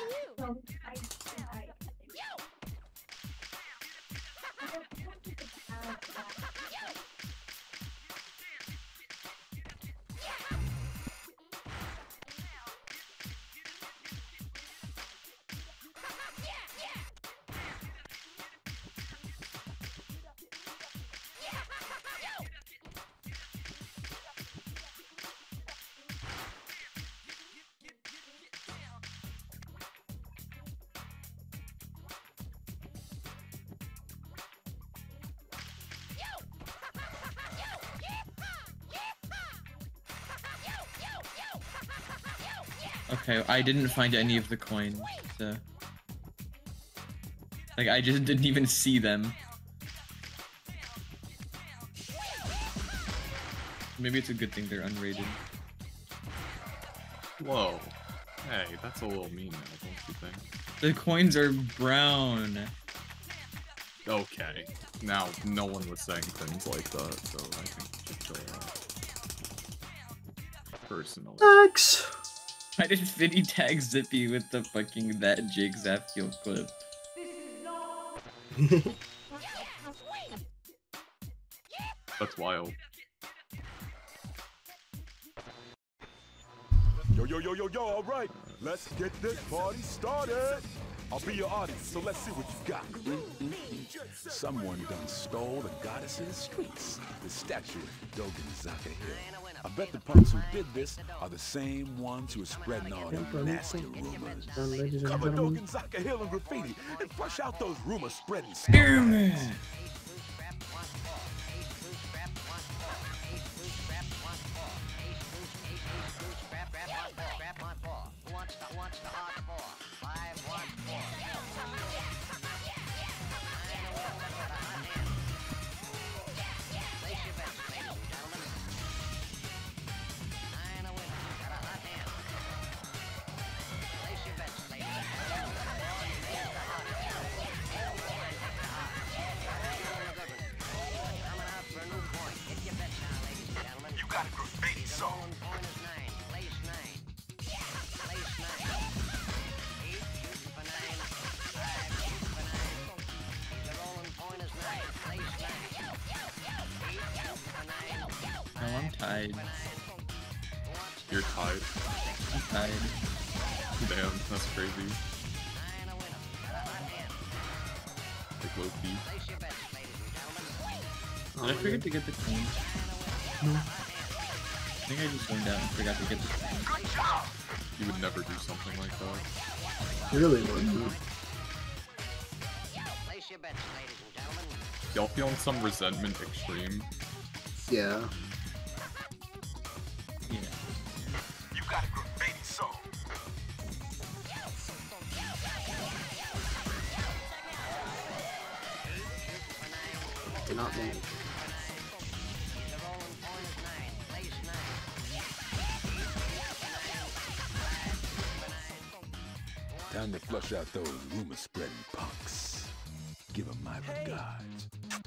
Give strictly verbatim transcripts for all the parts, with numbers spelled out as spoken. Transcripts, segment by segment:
Okay, I didn't find any of the coins, so... Like, I just didn't even see them. Maybe it's a good thing they're unrated. Whoa. Hey, that's a little mean now, don't you think? The coins are brown. Okay. Now, no one was saying things like that, so I think we should chill out. Personally. Thanks! Why did Finny tag Zippy with the fucking that Jake Zapkiel clip? That's wild. Yo, yo, yo, yo, yo, all right. Let's get this party started. I'll be your audience, so let's see what you got. Someone done stole the goddess of the streets, the statue of Dogen Zaka Hill. I bet the punks who did this are the same ones who are spreading all them nasty rumors. Cover Dogen Zaka Hill in graffiti and flush out those rumor-spreading scumbags. Tied. You're tied? I'm tied. Damn, that's crazy. Like low key. Did I forget to get the coin? No. I think I just went down and forgot to get the coin. You would never do something like that. Really wouldn't. Y'all feeling some resentment extreme? Yeah. Yeah. You got a graffiti song. Did not move. Time to flush out those rumor-spreading punks. Give them my regards.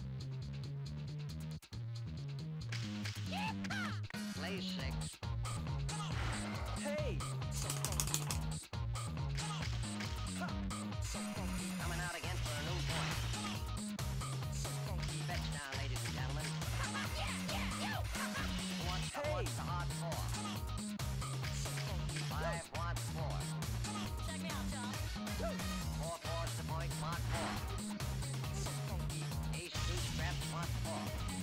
Play six. Hey! Coming out again for a new point. Bets now, ladies and gentlemen. Who wants the, wants the hard four? Five wants four. Check me out, John. Four fours the point, mark four. Ace two straps, mark four.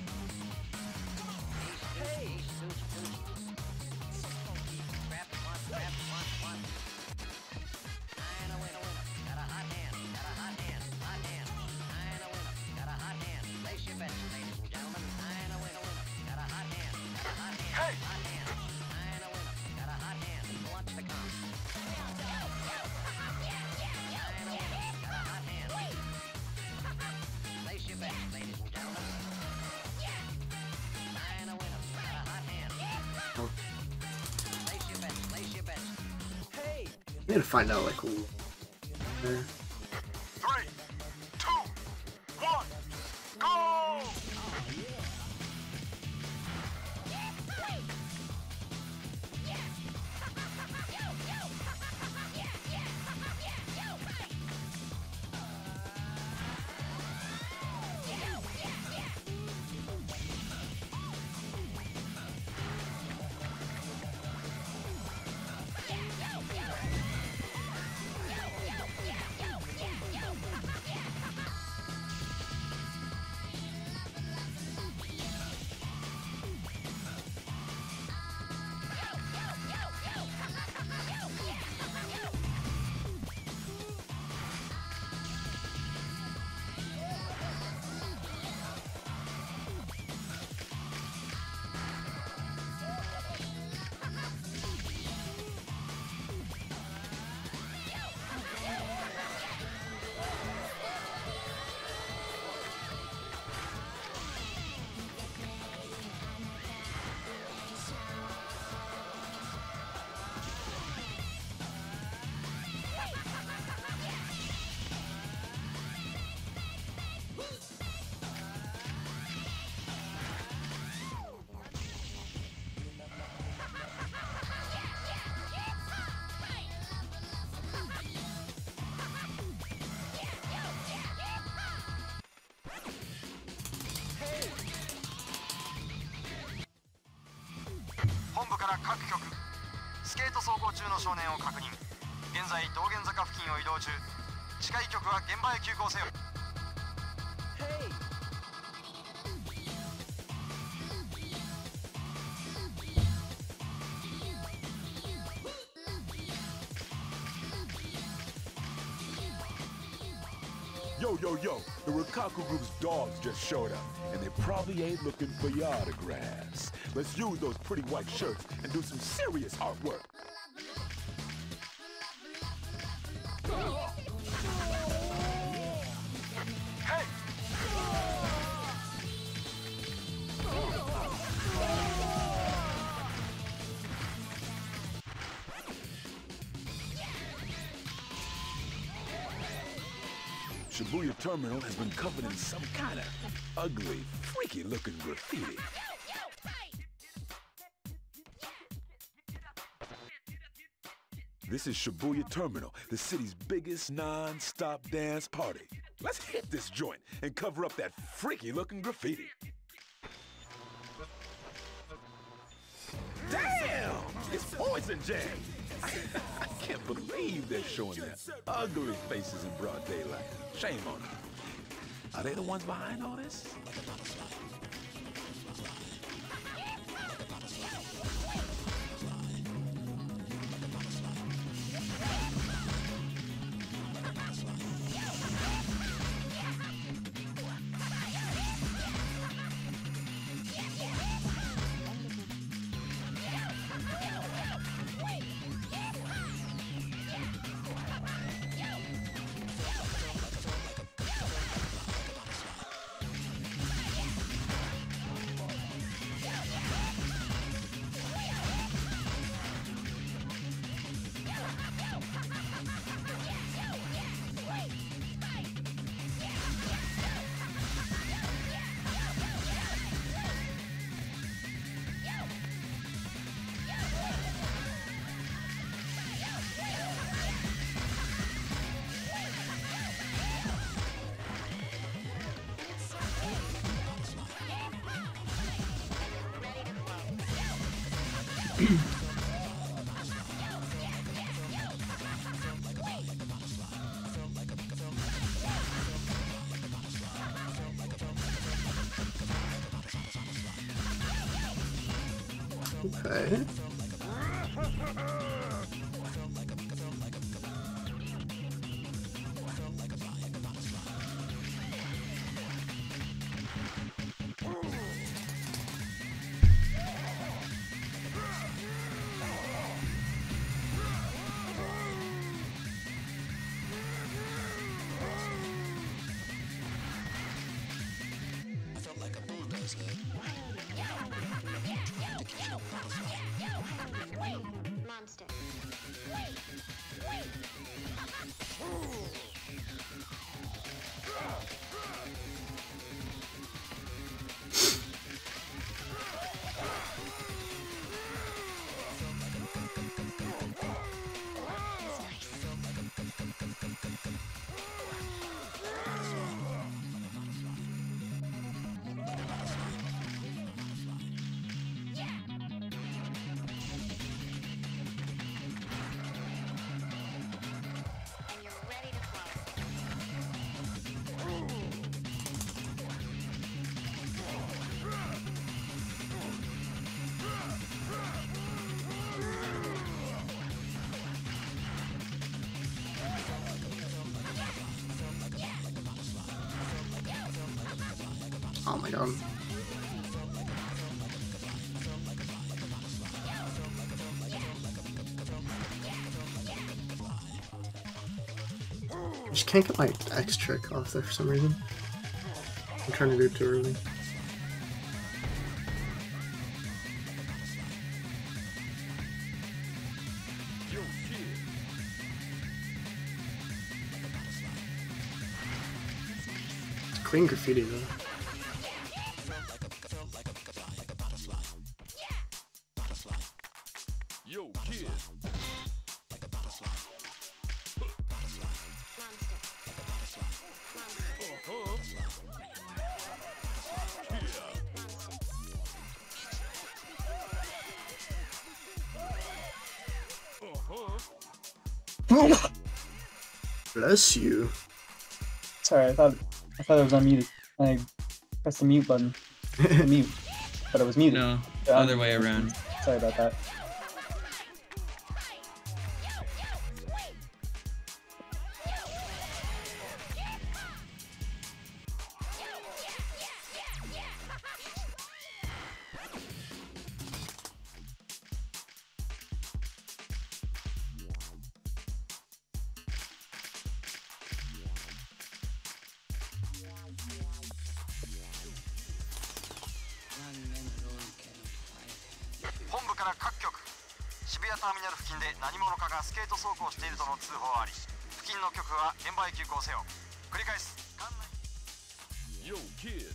Ace two, ace two, two. Straps, one, straps, one, one. Nine a winner, winner. Got a hot hand, got a hot hand, hot hand. Nine a winner, got a hot hand. Place your bets, ladies and gentlemen. Nine a winner, winner. Got a hot hand, got a hot hand, hot hand. Nine a winner, got a hot hand. Who wants to come? Nine a winner, got a hot hand. Place your bets, ladies and gentlemen. Nine a winner, got a hot hand. Place your bets, place your bets. Hey! We gotta find out like who. There. Three, two, one, go! 局。スケート走行中の少年を確認。現在道玄坂付近を移動中。近い局は現場へ急行せよ。 Yo, yo, yo, the Rikaku Group's dogs just showed up, and they probably ain't looking for your autographs. Let's use those pretty white shirts and do some serious artwork. Hey! Shibuya Terminal has been covered in some kind of ugly, freaky-looking graffiti. This is Shibuya Terminal, the city's biggest non-stop dance party. Let's hit this joint and cover up that freaky-looking graffiti. Damn! It's Poison Jam! I can't believe they're showing their ugly faces in broad daylight. Shame on them. Are they the ones behind all this? Okay. Monster. Oh my god. I just can't get my X trick off there for some reason. I'm trying to do it too early. It's clean graffiti though. Yo, kid. Bless you. Sorry, I thought I thought it was unmuted. I pressed the mute button. Mute, but it was muted. No, The other unmute way button. around. Sorry about that. Yo, kid.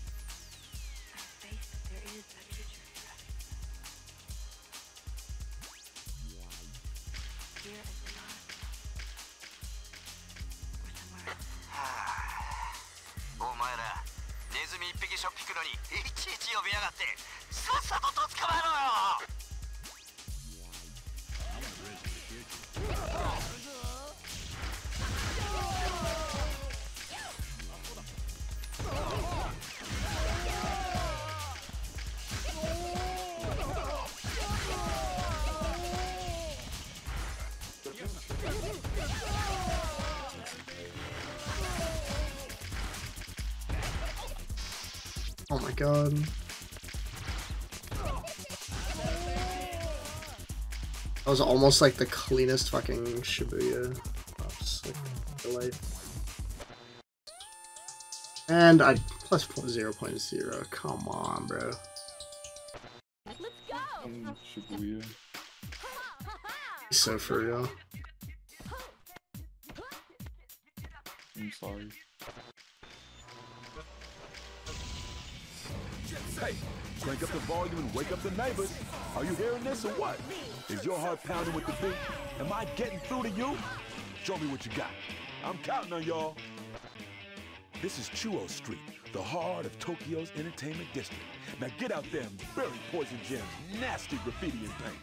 Oh my god. That was almost like the cleanest fucking Shibuya. That's like delay. And I plus zero point zero. Come on, bro. Um, Shibuya. He's so for real. I'm sorry. Hey, crank up the volume and wake up the neighbors. Are you hearing this or what? Is your heart pounding with the beat? Am I getting through to you? Show me what you got. I'm counting on y'all. This is Chuo Street, the heart of Tokyo's entertainment district. Now get out there and bury Poison Gem's nasty graffiti and paint.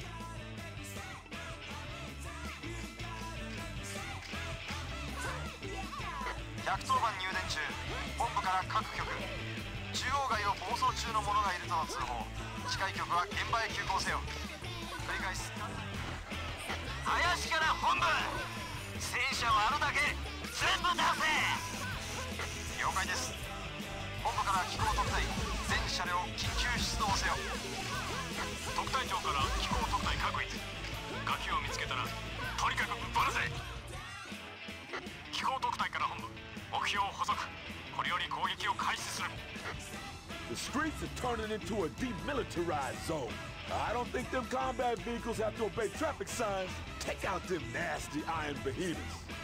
The streets are turning into a demilitarized zone. I don't think them combat vehicles have to obey traffic signs. Take out them nasty iron behemoths.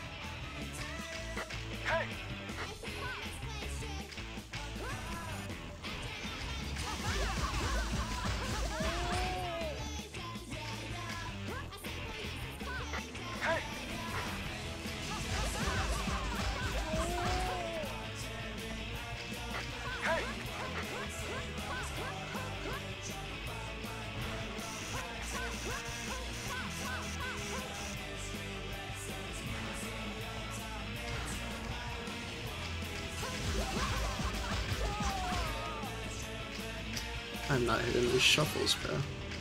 Hey! Hey! Hey! I'm not hitting these shuffles, bro.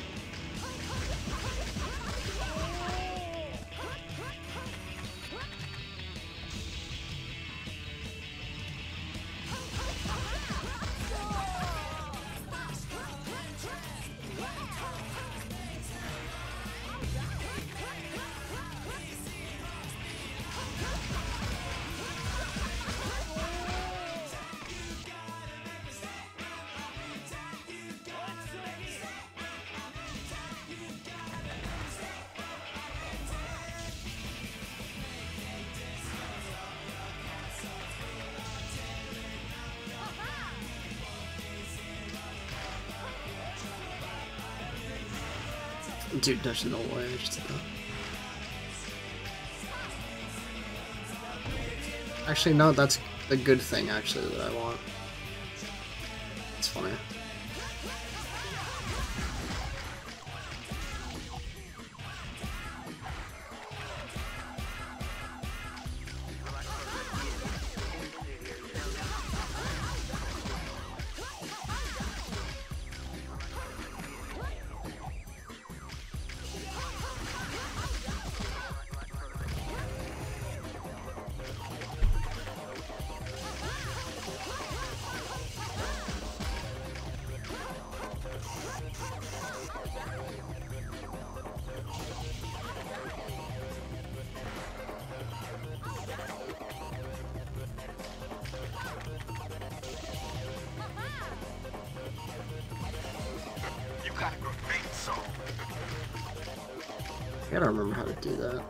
Dude, there's no way I just did that. Actually, no, that's the good thing, actually, that I want. It's funny. I gotta remember how to do that.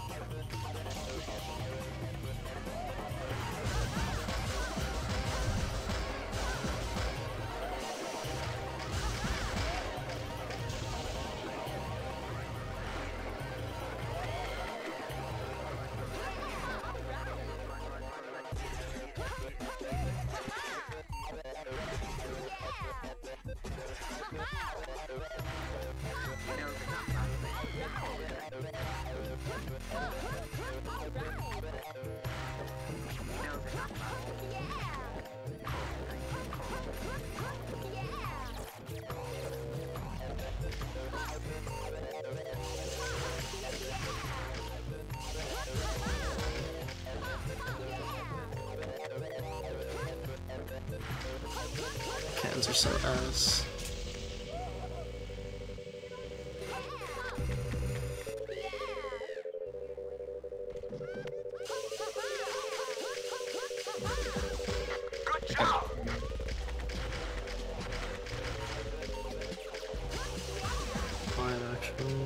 Cans are so ass. Good job! Fine, actually.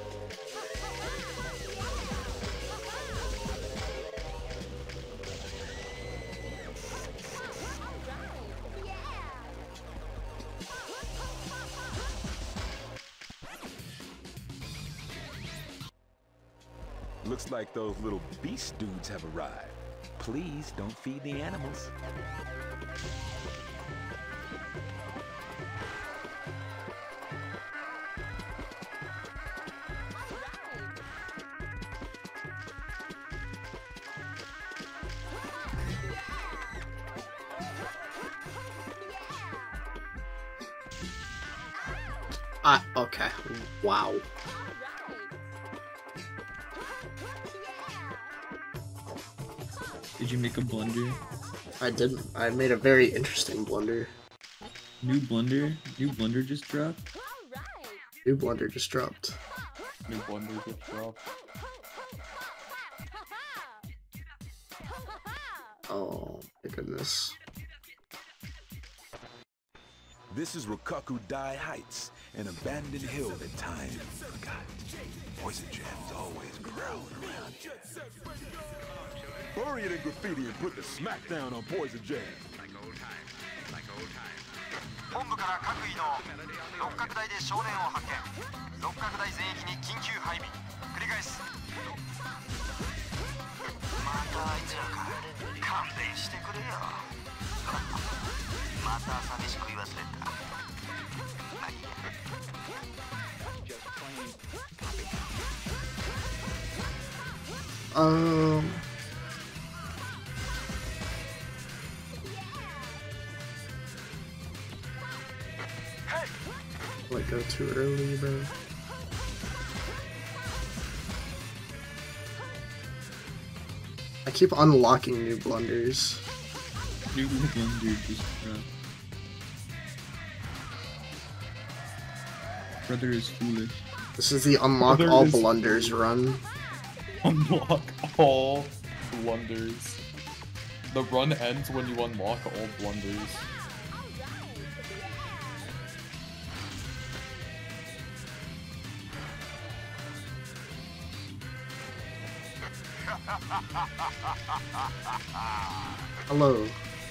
Looks like those little beast dudes have arrived. Please don't feed the animals. Ah, okay. Wow. Did you make a blunder? I didn't. I made a very interesting blunder. New blunder? New blunder just dropped? New blunder just dropped. New blunder just dropped. Oh my goodness. This is Rikaku Dai Heights, an abandoned hill that time forgot. Poison Jam's always growling around here. Bury it in graffiti and put the smackdown on Poison Jam. 本部から各移動。六角大で少年を発見。六角大全域に緊急配備。繰り返す。またあいつらか。勘弁してくれよ。また寂しく言わせれた。まあいいや。 Um. Like go too early, bro. I keep unlocking new blunders. New blunder just dropped. Brother is foolish. This is the unlock Brother all is blunders run. Unlock all blunders. The run ends when you unlock all blunders. Hello.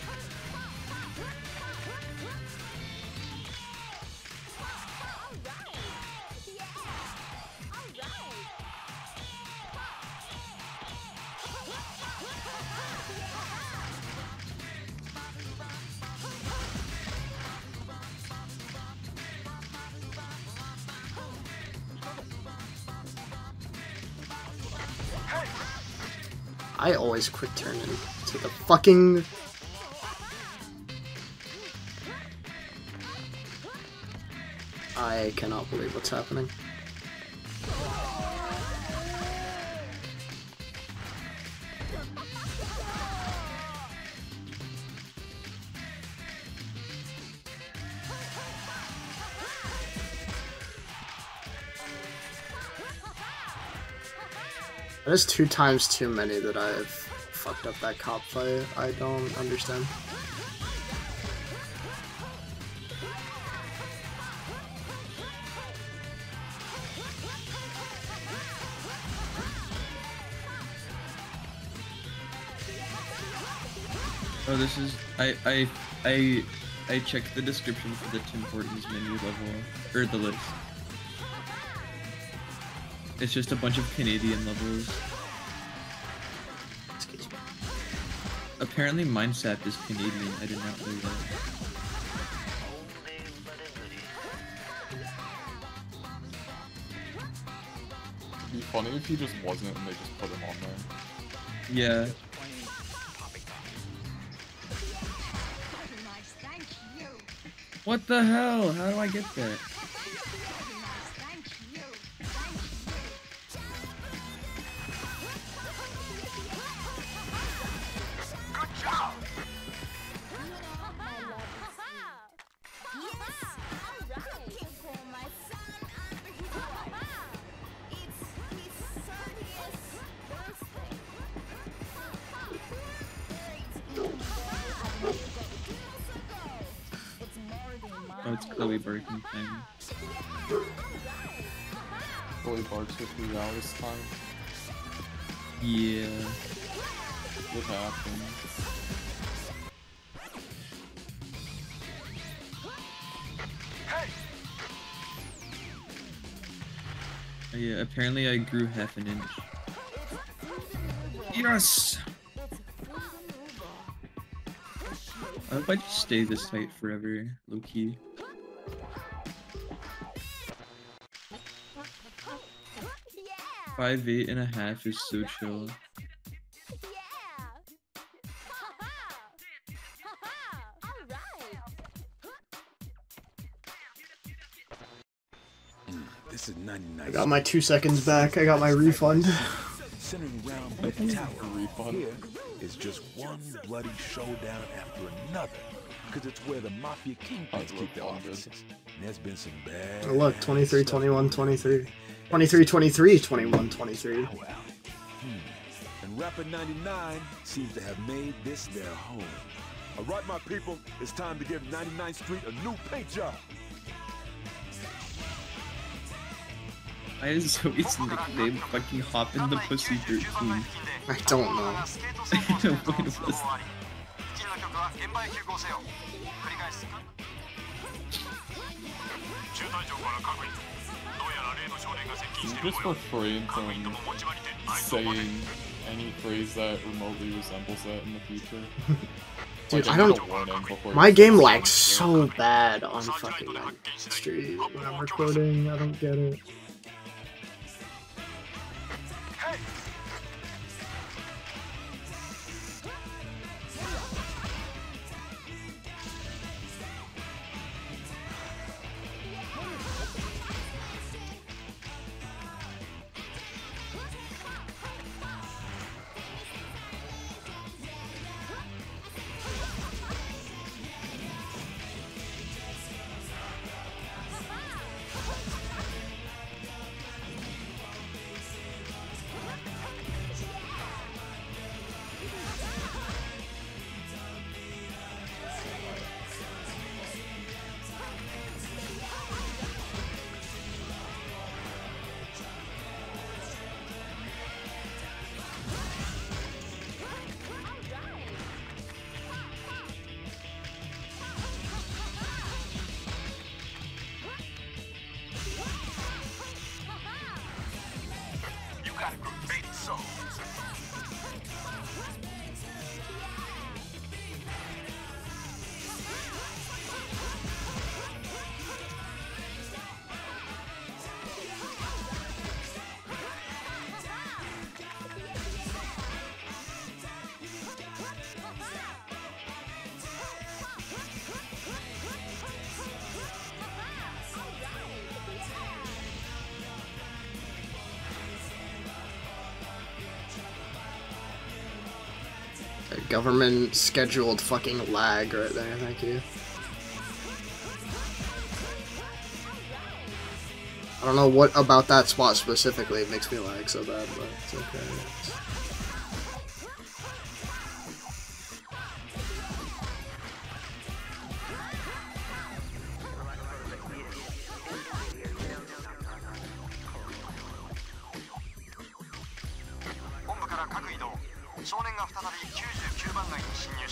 I always quick turn into the fucking... I cannot believe what's happening. There's two times too many that I've fucked up that cop fight. I don't understand. Oh, this is I I I I checked the description for the Tim Hortons menu level or the list. It's just a bunch of Canadian levels. Excuse me. Apparently, Mindsap is Canadian. I did not know that. It'd be funny if he just wasn't and they just put him on there. Yeah. What the hell? How do I get that? Oh, it's Chloe barking time. Chloe barks for three hours time. Yeah. What happened? Oh, yeah, apparently I grew half an inch. Yes! I hope I just stay this height forever, low key. Five eight and a half is so chill. This is ninety-nine. I got my two seconds back. I got my refund. Centering around the tower. Here is just one bloody showdown after another. Because it's where the mafia kingpins keep their offices. And there's been some bad. Oh, look, twenty-three, twenty-one, twenty-three. twenty-three, twenty-three, twenty-one, twenty-three. Hmm. And Rapper ninety-nine seems to have made this their home. Alright, my people, it's time to give ninety-ninth Street a new paint job. Why is Zoe's nickname fucking Hop in the Pussy thirteen? I don't know. What was that? You just refrain from saying any phrase that remotely resembles that in the future. Dude, Like, I don't. a warning before My you game say lags something. so bad on fucking that street when I'm recording. I don't get it. Government scheduled fucking lag right there, thank you. I don't know what about that spot specifically makes me lag so bad, but it's okay.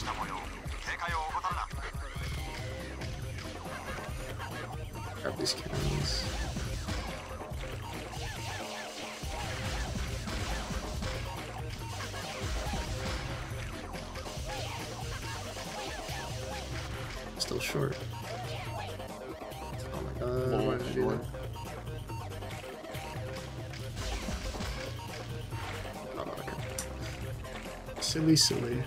た模様。警戒を怠るな。 Grab these cannons. Still short. Oh my god, why did I do that? Oh, okay. Silly, silly.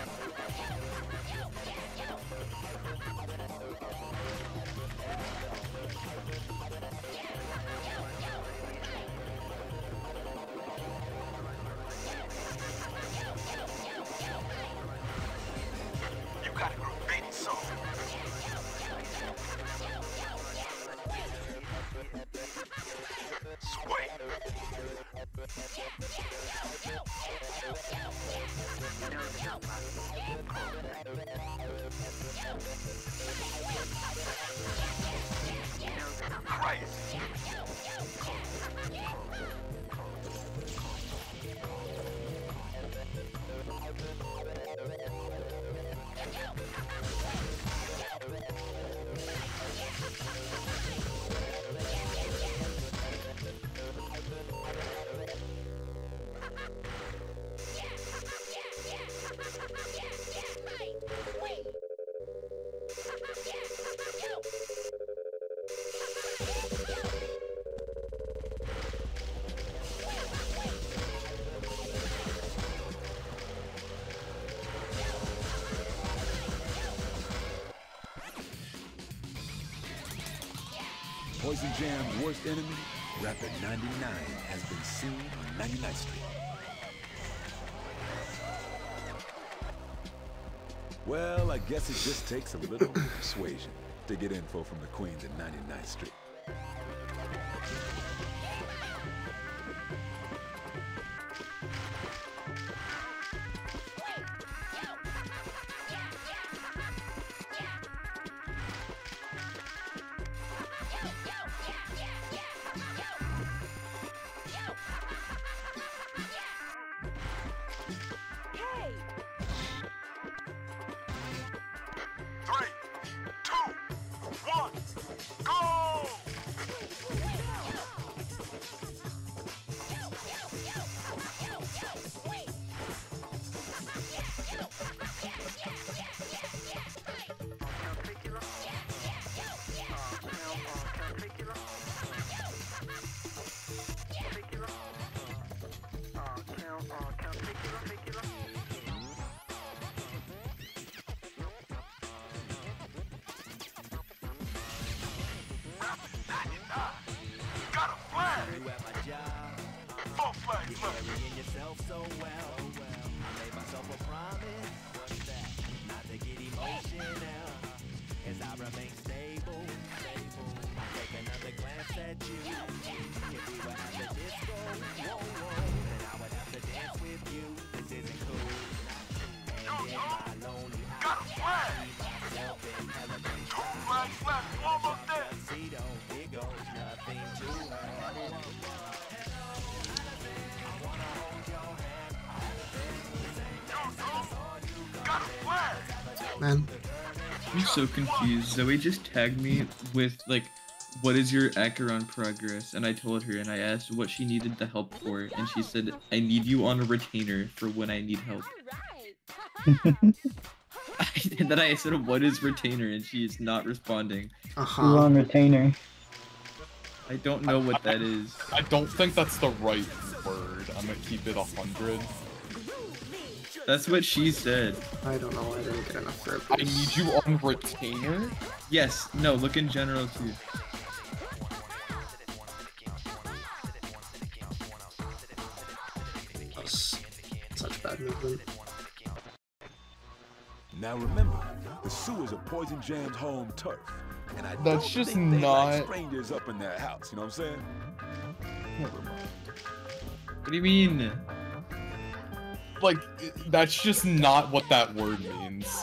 You got it, baby soul. Sway. Crazy. Poison Jam's worst enemy, Rapper ninety-nine, has been seen on ninety-ninth Street. Well, I guess it just takes a little persuasion to get info from the queens at ninety-ninth Street. Three, two, one, go! Got a flag! Four flags left. Carrying yourself so well, well. I made myself a promise. What's that? Not to get emotional. As I remain stable, stable. Take another glance at you. If we were at the disco, whoa, whoa, then I would have to dance with you. This isn't cool. And in my lonely Got a flag! myself in elevation. Two flags left, almost there. Tuxedo, here goes nothing to her. Got a flag! Man, I'm so confused. Zoe just tagged me with like, what is your Acheron progress? And I told her and I asked what she needed the help for, and she said, I need you on a retainer for when I need help. And then I said, what is retainer? And she is not responding. uh You're huh. on retainer. I don't know what that is. I don't think that's the right word. I'm gonna keep it a hundred. That's what she said. I don't know. I didn't get enough for it. I need you on retainer? Yes, no, look in general too. That was such bad movement. Now remember, the sewers are Poison Jam's home turf. And I That's don't just think they like not- strangers up in their house, you know what I'm saying? Never mind. What do you mean? Like, that's just not what that word means.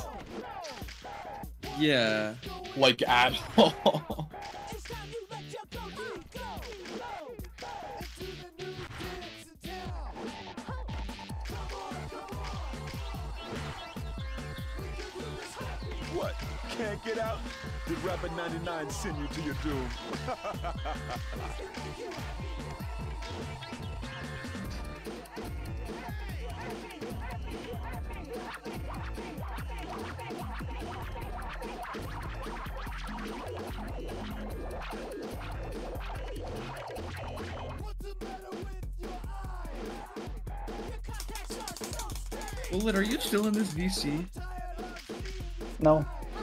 Yeah. Like, at all. What? Can't get out? Did Rapper ninety-nine send you to your doom? Bullet, are you still in this V C? No.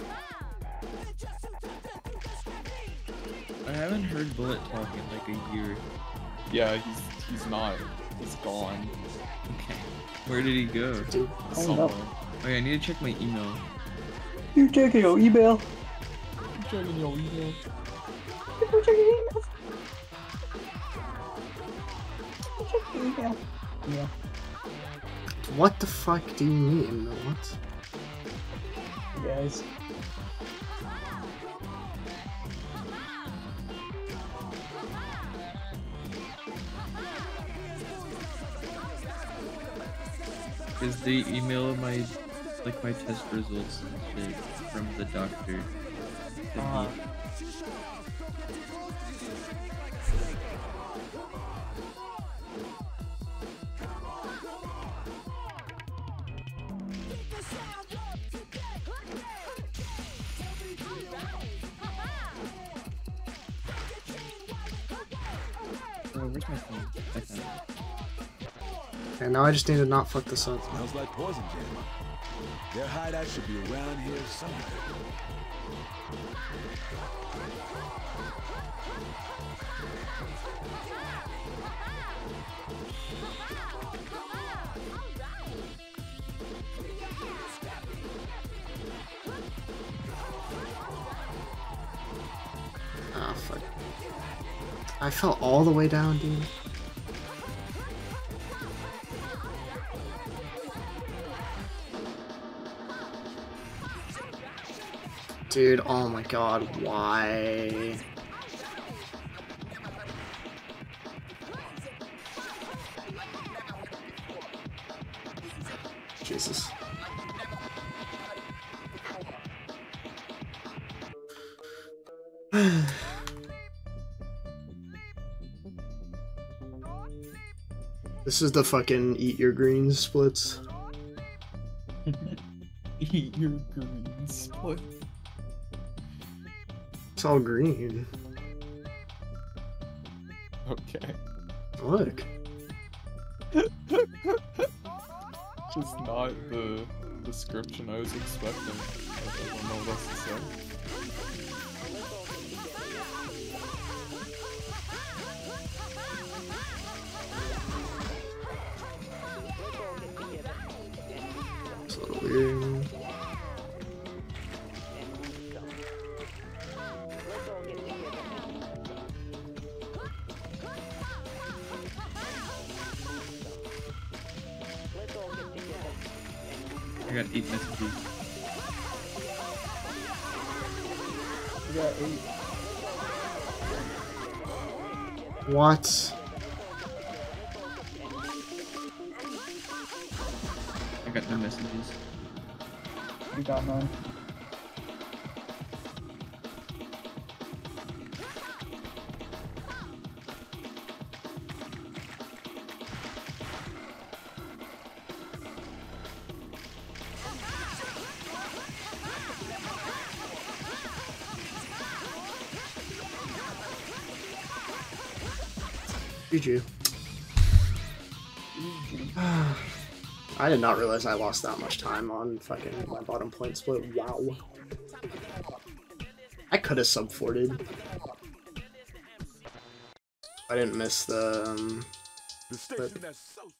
I haven't heard Bullet talk in like a year. Yeah, he's he's not. He's gone. Okay. Where did he go? Dude, I don't Somewhere. know. Okay, I need to check my email. You're checking your email. I'm checking your email. You're checking your emails. You're checking your email. Yeah. What the fuck do you mean? What? Guys. Because they email my, like my test results and shit from the doctor. to Uh, me. Oh, where's my phone? I found it. And now I just need to not fuck this up. Smells like poison jam. Their hideout should be around here somewhere. Ah, fuck. I fell all the way down, dude. Dude, oh my god, why? Jesus. This is the fucking eat your greens splits. Eat your green split. It's all green. Okay. Look. Just not the description I was expecting. I don't know what else to say. It's a little weird. I got eight messages. You got eight. What? I got no messages. You got none. G G. I did not realize I lost that much time on fucking my bottom point split. Wow. I could have sub-forted. I didn't miss the, um, The station that's so